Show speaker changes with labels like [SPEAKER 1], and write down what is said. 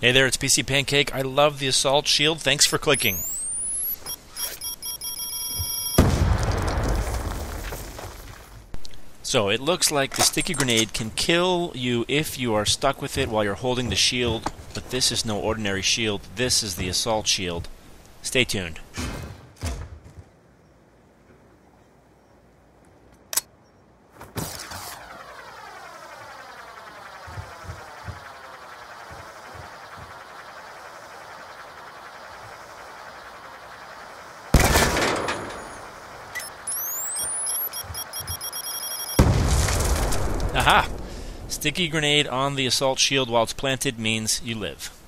[SPEAKER 1] Hey there, it's PC Pancake. I love the Assault Shield. Thanks for clicking. So, it looks like the sticky grenade can kill you if you are stuck with it while you're holding the shield, but this is no ordinary shield. This is the Assault Shield. Stay tuned. Aha! Sticky grenade on the Assault Shield while it's planted means you live.